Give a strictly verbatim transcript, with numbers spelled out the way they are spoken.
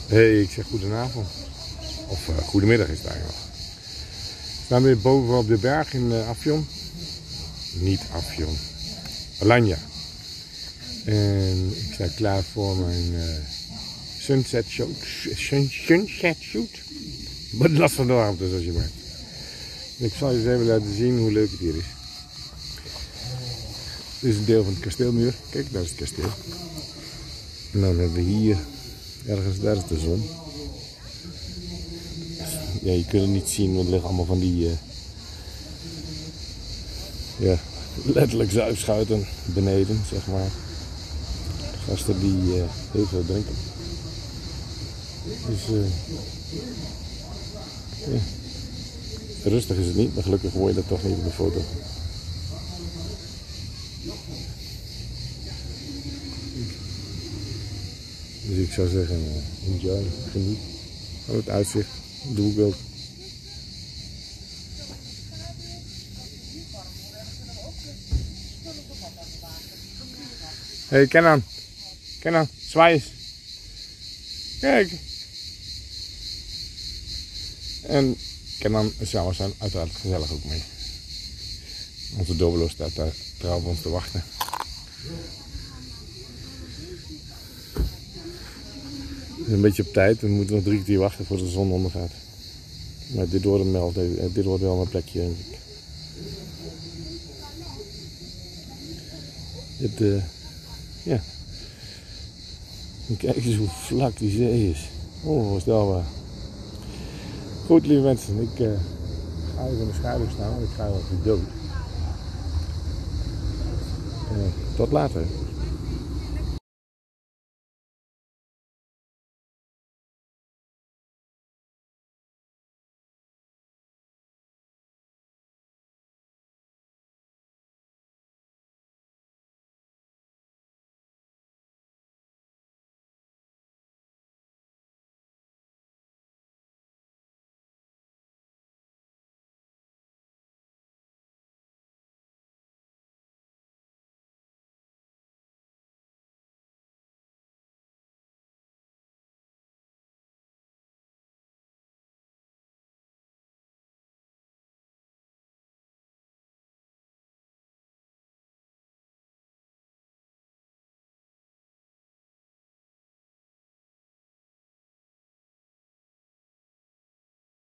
Hey, ik zeg goedenavond. Of uh, goedemiddag is het eigenlijk nog. We staan weer boven op de berg in uh, Afyon. Niet Afyon. Alanya. En ik sta klaar voor mijn uh, sunset shoot. Sun, sunset shoot. Wat last van de warmte, zoals je merkt. Ik zal je eens even laten zien hoe leuk het hier is. Dit is een deel van het kasteelmuur. Kijk, daar is het kasteel. En dan hebben we hier, ergens daar is de zon. Ja, je kunt het niet zien, want er liggen allemaal van die, uh, ja, letterlijk zuipschuiten beneden, zeg maar. Gasten die uh, heel veel drinken. Dus, uh, ja. Rustig is het niet, maar gelukkig hoor je dat toch niet op de foto. Dus ik zou zeggen, uh, enjoy, geniet van het uitzicht, doe ik ook. Hé, hey, Kenan, Kenan, zwaai eens. Kijk. En Kenan en Sjouwer zijn uiteraard gezellig ook mee. Onze Dobelo staat daar trouw op ons te wachten. Het is een beetje op tijd, we moeten nog drie kwartier wachten voordat de zon ondergaat. Maar dit wordt, wel, dit wordt wel een plekje, denk ik. Het, uh, ja. Kijk eens hoe vlak die zee is. Onvoorstelbaar. Goed, lieve mensen, ik uh, ga even in de schaduw staan, want ik ga wel even dood. Uh, tot later.